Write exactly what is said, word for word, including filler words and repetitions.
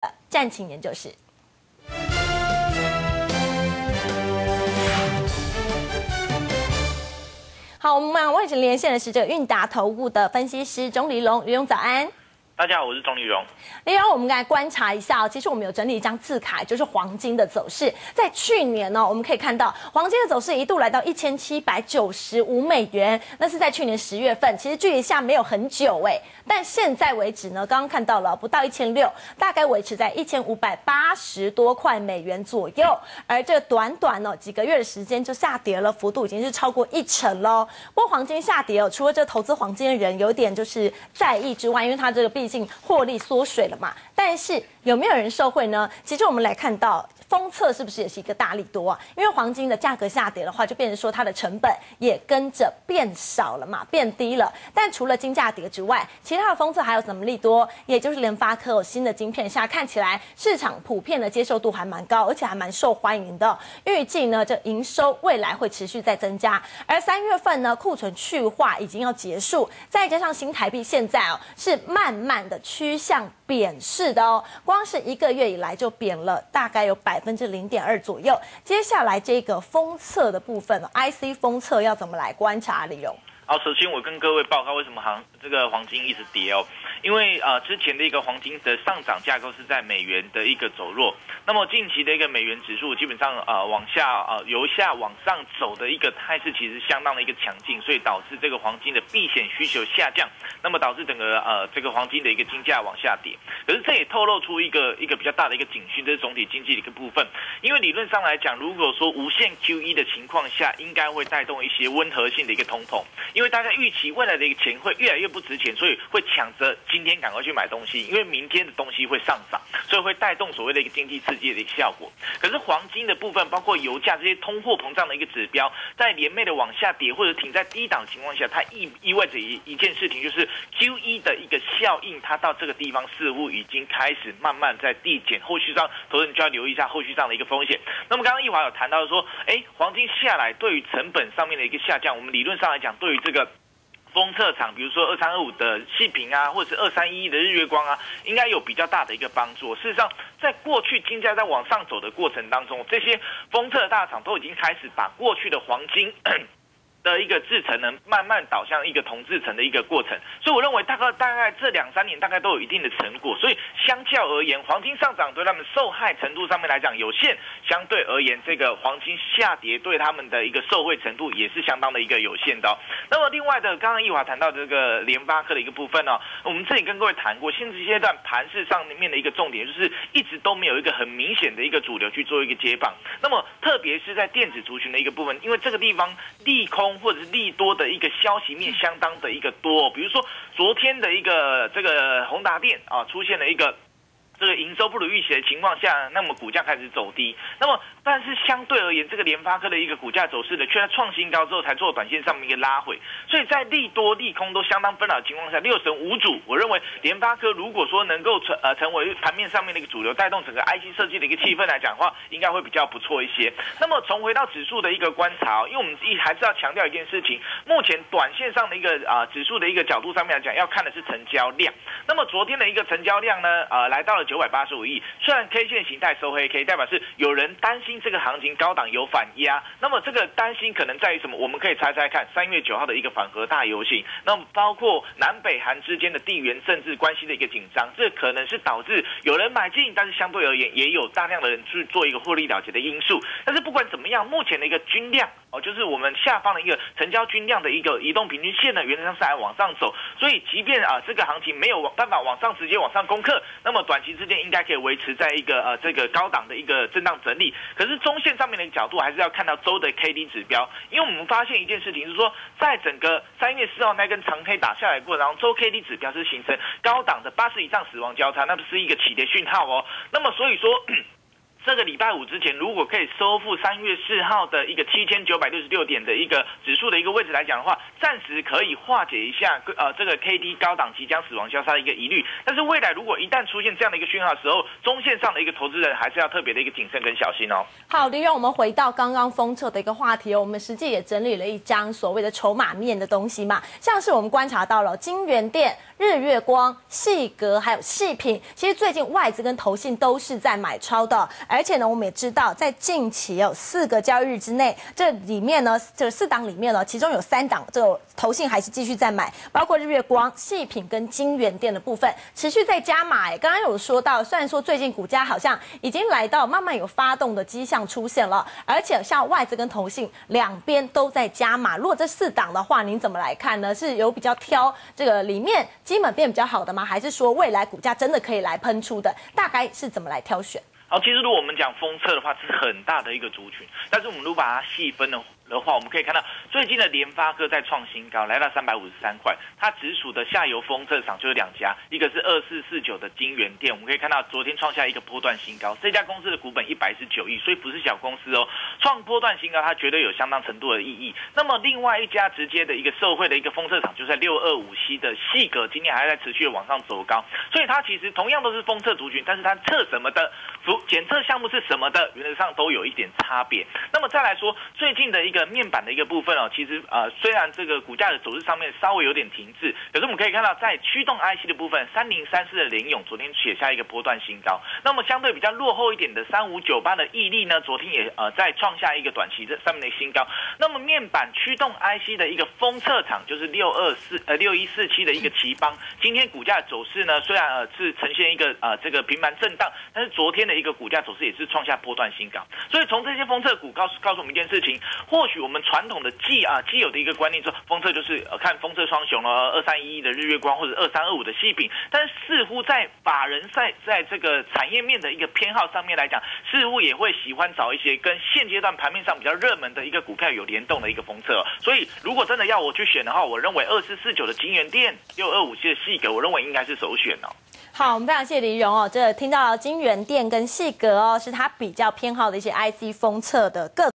战情研究室。好，我们为此连线的是这个韵达投顾的分析师钟黎龙，黎龙早安。 大家好，我是钟黎荣。 黎荣，我们来观察一下哦。其实我们有整理一张字卡，就是黄金的走势。在去年呢、哦，我们可以看到黄金的走势一度来到一千七百九十五美元，那是在去年十月份，其实距离下没有很久哎。但现在为止呢，刚刚看到了不到一千六，大概维持在一千五百八十多块美元左右。而这短短哦几个月的时间就下跌了，幅度已经是超过一成喽。不过黄金下跌哦，除了这投资黄金的人有点就是在意之外，因为它这个毕竟获利缩水了嘛。但是有没有人受惠呢？其实我们来看到。封测是不是也是一个大利多啊？因为黄金的价格下跌的话，就变成说它的成本也跟着变少了嘛，变低了。但除了金价跌之外，其他的封测还有什么利多？也就是联发科有新的晶片，现在看起来市场普遍的接受度还蛮高，而且还蛮受欢迎的。预计呢，这营收未来会持续在增加。而三月份呢，库存去化已经要结束，再加上新台币现在哦是慢慢的趋向贬势的哦，光是一个月以来就贬了大概有百分之零点二左右。接下来这个封测的部分 ，I C 封测要怎么来观察？李荣。 好，首先我跟各位报告为什么行这个黄金一直跌哦，因为呃之前的一个黄金的上涨架构是在美元的一个走弱，那么近期的一个美元指数基本上呃往下呃由下往上走的一个态势其实相当的一个强劲，所以导致这个黄金的避险需求下降，那么导致整个呃这个黄金的一个金价往下跌。可是这也透露出一个一个比较大的一个警讯，这是总体经济的一个部分，因为理论上来讲，如果说无限 Q E 的情况下，应该会带动一些温和性的一个通膨。因为大家预期未来的一个钱会越来越不值钱，所以会抢着今天赶快去买东西，因为明天的东西会上涨，所以会带动所谓的一个经济刺激的一个效果。可是黄金的部分，包括油价这些通货膨胀的一个指标，在连袂的往下跌或者停在低档的情况下，它意意味着一一件事情，就是 Q E 的一个效应，它到这个地方似乎已经开始慢慢在递减，后续上投资人就要留意一下后续上的一个风险。那么刚刚一华有谈到说，哎，黄金下来对于成本上面的一个下降，我们理论上来讲，对于这个封测厂，比如说二三二五的细品啊，或者是二三一一的日月光啊，应该有比较大的一个帮助。事实上，在过去金价在往上走的过程当中，这些封测大厂都已经开始把过去的黄金的一个制程呢，慢慢导向一个同制程的一个过程，所以我认为大概大概这两三年大概都有一定的成果，所以相较而言，黄金上涨对他们受害程度上面来讲有限，相对而言，这个黄金下跌对他们的一个受惠程度也是相当的一个有限的、哦。那么另外的，刚刚易华谈到这个联发科的一个部分呢、哦，我们这里跟各位谈过，现阶段盘势上面的一个重点就是一直都没有一个很明显的一个主流去做一个接棒，那么特别是在电子族群的一个部分，因为这个地方利空或者是利多的一个消息面相当的一个多、哦，比如说昨天的一个这个宏达电啊出现了一个这个营收不如预期的情况下，那么股价开始走低。那么但是相对而言，这个联发科的一个股价走势呢，却在创新高之后才做短线上面一个拉回。所以在利多利空都相当分老的情况下，六神无主，我认为联发科如果说能够成呃成为盘面上面的一个主流，带动整个 I C 设计的一个气氛来讲的话，应该会比较不错一些。那么重回到指数的一个观察、哦，因为我们一还是要强调一件事情，目前短线上的一个啊、呃、指数的一个角度上面来讲，要看的是成交量。那么昨天的一个成交量呢，呃来到了九百八十五亿，虽然 K 线形态收黑 K， 代表是有人担心这个行情高档有反压，那么这个担心可能在于什么？我们可以猜猜看，三月九号的一个反核大游行，那么包括南北韩之间的地缘政治关系的一个紧张，这可能是导致有人买进，但是相对而言也有大量的人去做一个获利了结的因素。但是不管怎么样，目前的一个均量哦，就是我们下方的一个成交均量的一个移动平均线呢，原则上是还往上走，所以即便啊这个行情没有办法往上直接往上攻克，那么短期之间应该可以维持在一个呃这个高档的一个震荡整理。可是中线上面的角度还是要看到周的 K D 指标，因为我们发现一件事情是说，在整个三月四号那根长 K 打下来过，然后周 K D 指标是形成高档的八十以上死亡交叉，那不是一个起跌讯号哦。那么所以说。 这个礼拜五之前，如果可以收复三月四号的一个七千九百六十六点的一个指数的一个位置来讲的话，暂时可以化解一下呃这个 K D 高档即将死亡交叉的一个疑虑。但是未来如果一旦出现这样的一个讯号的时候，中线上的一个投资人还是要特别的一个谨慎跟小心哦。 好的，让我们回到刚刚封测的一个话题哦，我们实际也整理了一张所谓的筹码面的东西嘛，像是我们观察到了金源店、日月光、细格还有细品，其实最近外资跟投信都是在买超的，而且呢，我们也知道在近期有四个交易日之内，这里面呢，这四档里面呢，其中有三档这个投信还是继续在买，包括日月光、细品跟金源店的部分持续在加码。哎，刚刚有说到，虽然说最近股价好像已经来到慢慢有发动的迹象出现了，而且像外资跟投信两边都在加码。如果这四档的话，您怎么来看呢？是有比较挑这个里面基本面比较好的吗？还是说未来股价真的可以来喷出的？大概是怎么来挑选？ 好，其实如果我们讲封测的话，是很大的一个族群，但是我们如果把它细分的的话，我们可以看到最近的联发科在创新高，来到三百五十三块。它直属的下游封测厂就有两家，一个是二四四九的金源店，我们可以看到昨天创下一个波段新高。这家公司的股本一百一十九亿，所以不是小公司哦。创波段新高，它绝对有相当程度的意义。那么另外一家直接的一个受惠的一个封测厂，就是在六二五七的细格，今天还在持续的往上走高。所以它其实同样都是封测族群，但是它测什么的检测项目是什么的，原则上都有一点差别。那么再来说，最近的一个面板的一个部分哦，其实呃虽然这个股价的走势上面稍微有点停滞，可是我们可以看到在驱动 I C 的部分，三零三四的联咏昨天写下一个波段新高。那么相对比较落后一点的三五九八的毅力呢，昨天也呃在创下一个短期这上面的新高。那么面板驱动 I C 的一个封测厂就是六二四呃六一四七的一个奇邦，今天股价的走势呢虽然呃是呈现一个呃这个平盘震荡，但是昨天的一个股价走势也是创下波段新高。所以从这些封测股告诉告诉我们一件事情，或许我们传统的既啊既有的一个观念说，封测就是呃看封测双雄了，二三一一的日月光或者二三二五的细品，但是似乎在法人在在这个产业面的一个偏好上面来讲，似乎也会喜欢找一些跟现阶段盘面上比较热门的一个股票有联动的一个封测、哦。所以如果真的要我去选的话，我认为二四四九的金源店、六二五七的细格，我认为应该是首选哦。 好，我们非常谢谢黎荣哦，这听到金源店跟细格哦，是他比较偏好的一些 I C 封测的个